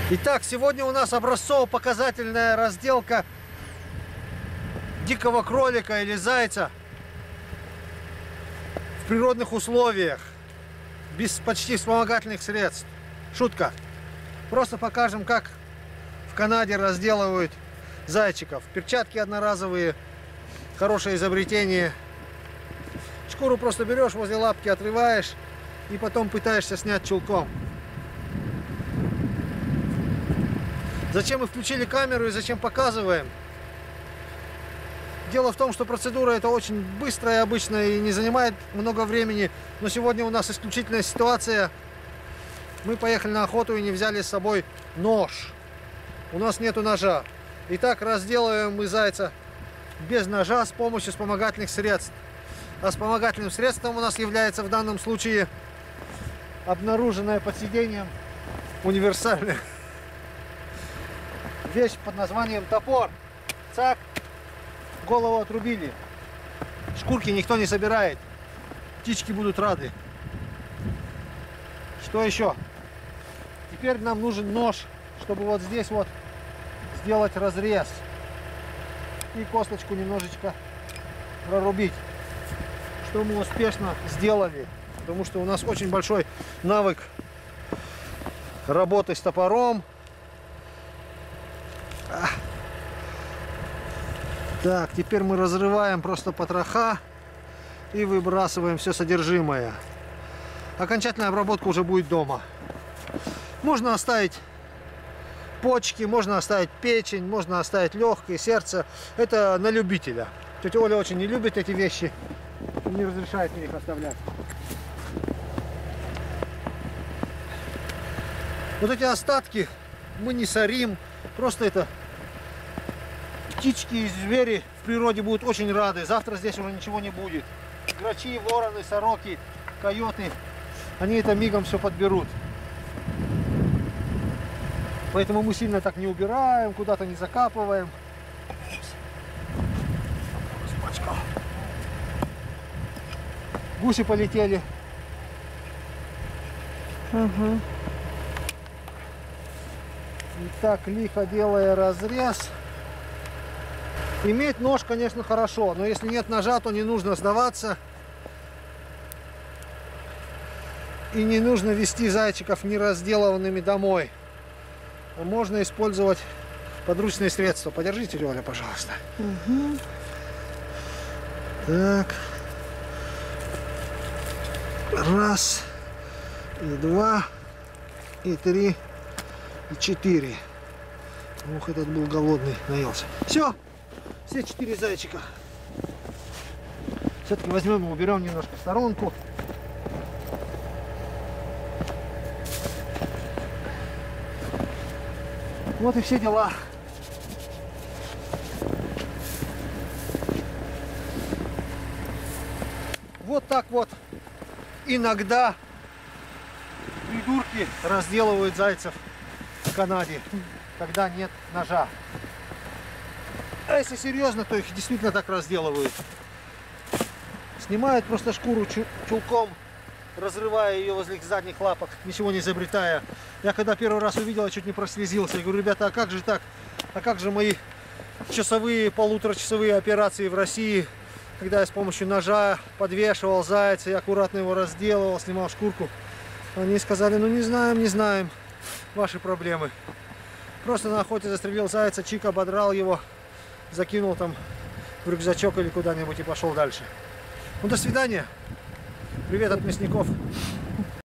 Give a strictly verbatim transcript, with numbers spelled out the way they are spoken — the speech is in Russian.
Итак, сегодня у нас образцово-показательная разделка дикого кролика или зайца в природных условиях, без почти вспомогательных средств. Шутка. Просто покажем, как в Канаде разделывают зайчиков. Перчатки одноразовые, хорошее изобретение. Шкуру просто берешь, возле лапки отрываешь и потом пытаешься снять чулком. Зачем мы включили камеру и зачем показываем? Дело в том, что процедура это очень быстрая обычно и не занимает много времени. Но сегодня у нас исключительная ситуация. Мы поехали на охоту и не взяли с собой нож. У нас нету ножа. Итак, разделываем мы зайца без ножа с помощью вспомогательных средств. А вспомогательным средством у нас является в данном случае обнаруженная под сиденьем универсальная вещь под названием топор. Цак, голову отрубили. Шкурки никто не собирает. Птички будут рады. Что еще? Теперь нам нужен нож, чтобы вот здесь вот сделать разрез и косточку немножечко прорубить. Что мы успешно сделали, потому что у нас очень большой навык работы с топором. Так, теперь мы разрываем просто потроха и выбрасываем все содержимое. Окончательная обработка уже будет дома. Можно оставить почки, можно оставить печень, можно оставить легкое, сердце. Это на любителя. Тетя Оля очень не любит эти вещи, не разрешает мне их оставлять. Вот эти остатки мы не сорим, просто это птички и звери в природе будут очень рады. Завтра здесь уже ничего не будет. Грачи, вороны, сороки, койоты, они это мигом все подберут. Поэтому мы сильно так не убираем, куда-то не закапываем. Гуси полетели. Угу. Итак, лихо делая разрез. Иметь нож, конечно, хорошо, но если нет ножа, то не нужно сдаваться. И не нужно вести зайчиков неразделанными домой. Можно использовать подручные средства. Подержите, Оля, пожалуйста. Угу. Так. Раз, и два, и три, и четыре. Ух, этот был голодный, наелся. Все. Все четыре зайчика. Все-таки возьмем и уберем немножко в сторонку. Вот и все дела. Вот так вот иногда придурки разделывают зайцев в Канаде, когда нет ножа. А если серьезно, то их действительно так разделывают. Снимают просто шкуру чулком, разрывая ее возле задних лапок, ничего не изобретая. Я когда первый раз увидел, я чуть не прослезился. Я говорю, ребята, а как же так? А как же мои часовые, полуторачасовые операции в России, когда я с помощью ножа подвешивал зайца и аккуратно его разделывал, снимал шкурку? Они сказали, ну не знаем, не знаем, ваши проблемы. Просто на охоте застрелил зайца, чик, ободрал его, закинул там в рюкзачок или куда-нибудь и пошел дальше. Ну, до свидания. Привет от мясников.